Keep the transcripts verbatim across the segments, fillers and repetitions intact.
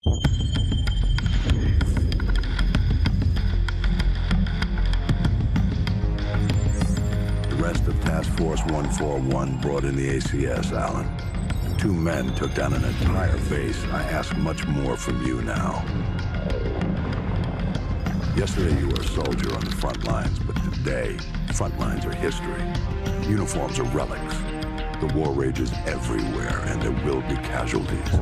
The rest of Task Force one forty-one brought in the A C S, Alan. Two men took down an entire base. I ask much more from you now. Yesterday you were a soldier on the front lines, but today, front lines are history. Uniforms are relics. The war rages everywhere, and there will be casualties.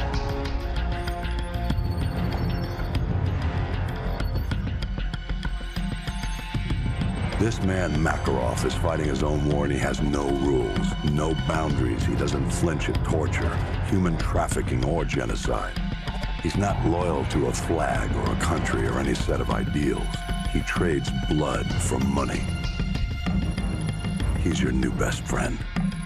This man, Makarov, is fighting his own war, and he has no rules, no boundaries. He doesn't flinch at torture, human trafficking, or genocide. He's not loyal to a flag or a country or any set of ideals. He trades blood for money. He's your new best friend.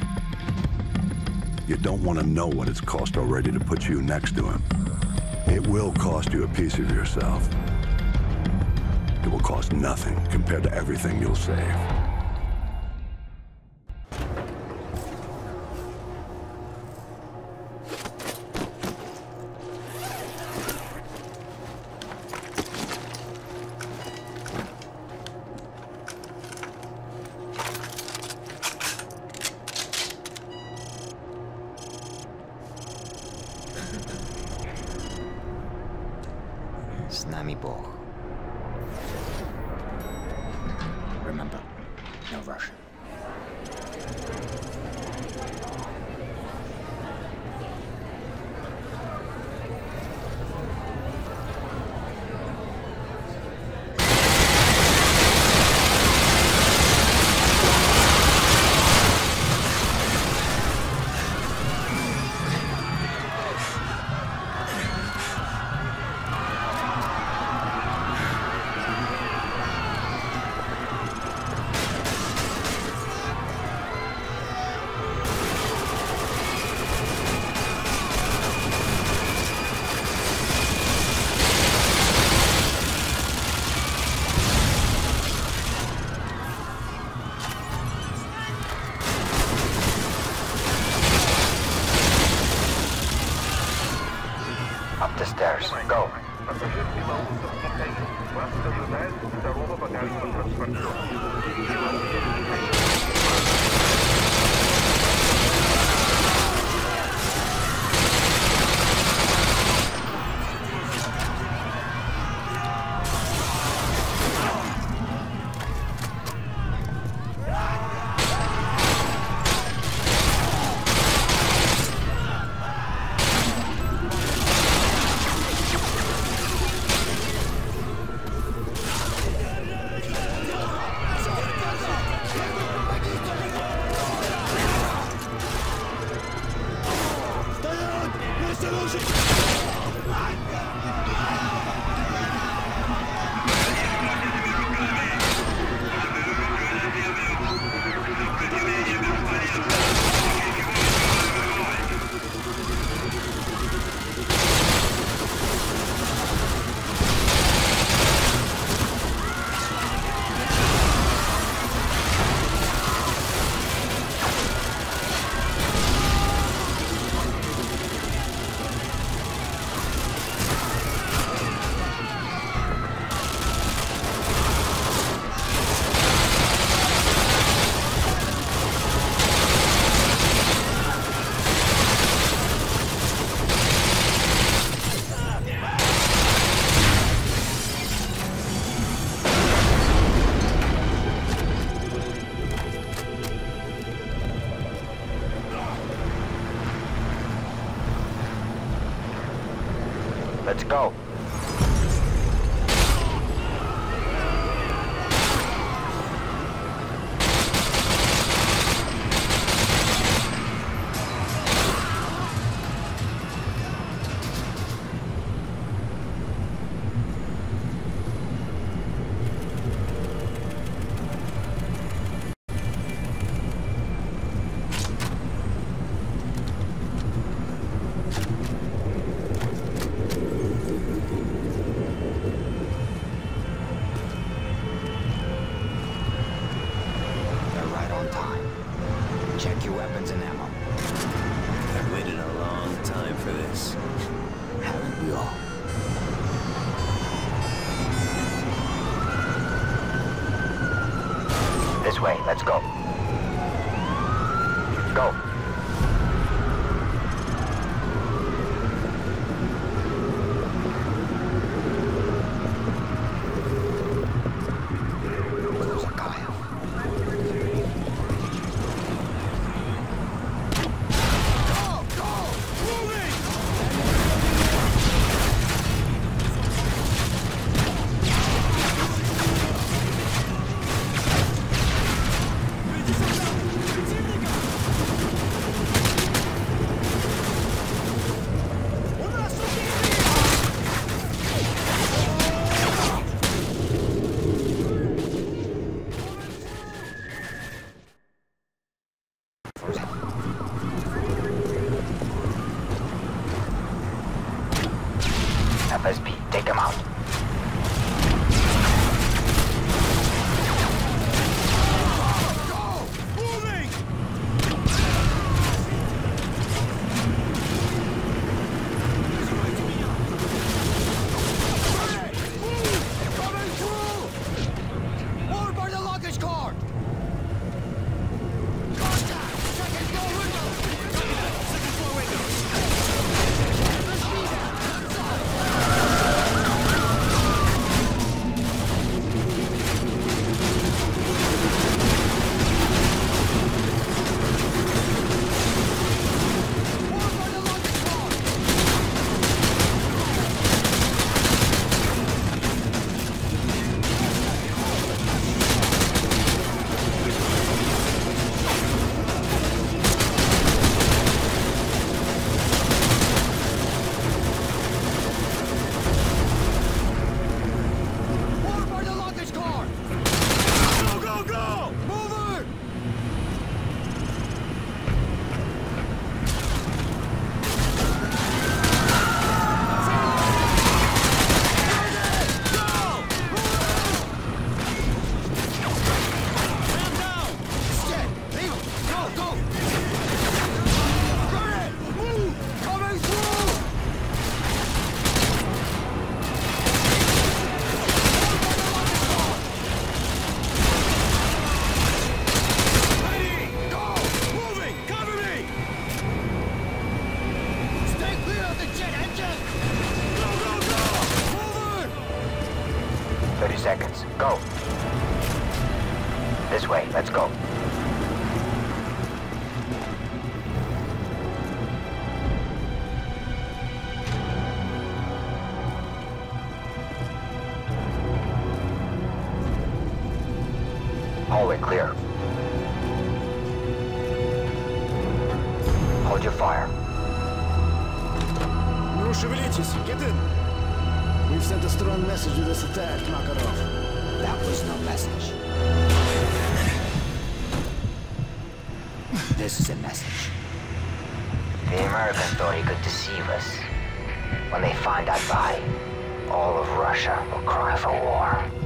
You don't want to know what it's cost already to put you next to him. It will cost you a piece of yourself. It will cost nothing compared to everything you'll save. С нами Бог. Remember, no Russian. Up the stairs. Go. Let's go. Julio. This way, let's go. Go. F S P, take him out. thirty seconds. Go. This way. Let's go. Hallway clear. Hold your fire. Ну, шевелитесь. Get in. We've sent a strong message with this attack, Makarov. That was no message. This is a message. The Americans thought he could deceive us. When they find out why, all of Russia will cry for war.